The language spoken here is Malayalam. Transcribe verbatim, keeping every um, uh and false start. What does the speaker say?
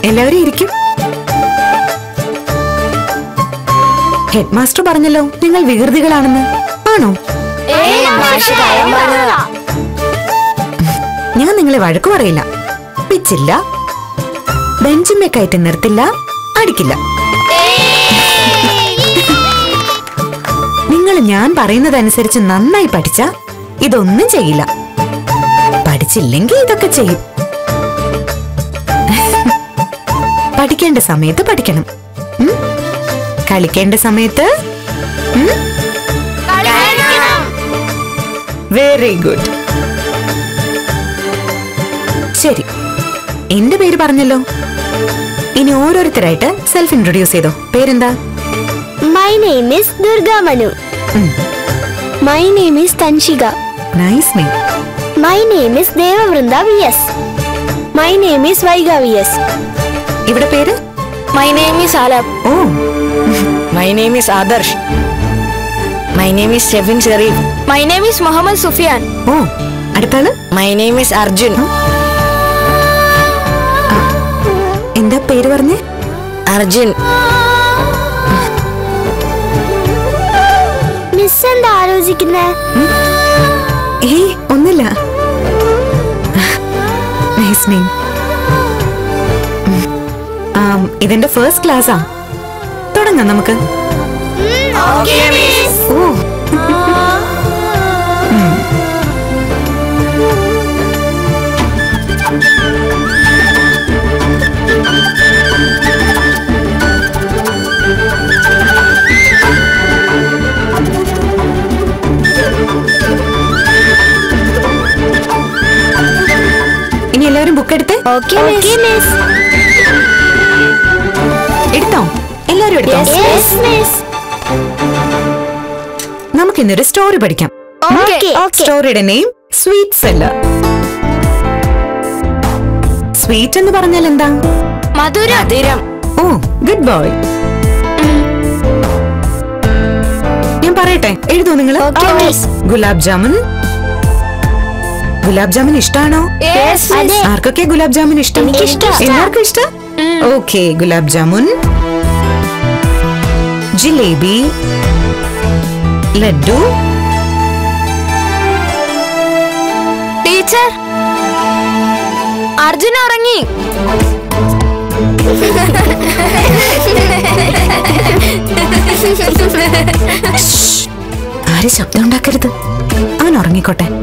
എല്ലാവരും ഇരിക്കും. ഹെഡ് മാസ്റ്റർ പറഞ്ഞല്ലോ നിങ്ങൾ വികൃതികളാണെന്ന്. ആണോ? ഞാൻ നിങ്ങളെ വഴക്കു പറയില്ല, പിച്ചില്ല, ബെഞ്ചിന്മേ കയറ്റി നിർത്തില്ല, അടിക്കില്ല. നിങ്ങൾ ഞാൻ പറയുന്നതനുസരിച്ച് നന്നായി പഠിച്ച ഇതൊന്നും ചെയ്യില്ല. പഠിച്ചില്ലെങ്കിൽ ഇതൊക്കെ ചെയ്യും. പഠിക്കേണ്ട സമയത്ത് പഠിക്കണം, കളിക്കേണ്ട സമയത്ത്. Very good. ശരി, എന്റെ പേര് പറഞ്ഞല്ലോ. ഇനി ഓരോരുത്തരായിട്ട് സെൽഫ് ഇൻട്രൊഡ്യൂസ് ചെയ്തോ. പേരെന്താ? My name is Durga Manu. My name is Tanshika. Nice name. My name is Devavrinda V S. My name is Vaiga V S. ഇവിടെ പേര്? My name is Alap. Oh. My name is Adarsh. My name is Shevin Sharif. My name is Muhammad Sufyan. Oh. അടുത്താള്? My name is Arjun. എന്താ പേര് പറഞ്ഞേ? Arjun. മിസ് എന്താ ആലോചിക്കുന്നേ? ഏയ് ഒന്നുമില്ല. Nice name. ഇതെന്റെ ഫസ്റ്റ് ക്ലാസ്സാ. തുടങ്ങാം നമുക്ക്. ഓ, ഇനി എല്ലാവരും ബുക്ക് എടുത്ത്. എടുത്തോ? എല്ലാരും എടുത്തോ? നമുക്കിന്നൊരു സ്റ്റോറി പഠിക്കാം. സ്റ്റോറിയുടെ നെയിം സ്വീറ്റ് സെല്ലർ. സ്വീറ്റ് എന്ന് പറഞ്ഞാൽ എന്താ? മധുരം. ഓ, ഗുഡ് ബോയ്. ഞാൻ പറയട്ടെ, എഴുതോ നിങ്ങള്? ഗുലാബ് ജാമുൻ. ഗുലാബ് ജാമുൻ ഇഷ്ടാണോ? ആർക്കൊക്കെ ഗുലാബ് ജാമുൻ ഇഷ്ടം? എല്ലാവർക്കും ഇഷ്ടം. ഓക്കെ, ഗുലാബ് ജാമുൻ, ജിലേബി, ലഡ്ഡു. ടീച്ചർ, അർജുൻ ഉറങ്ങി. ആരും ശബ്ദം ഉണ്ടാക്കരുത്, അവൻ ഉറങ്ങിക്കോട്ടെ.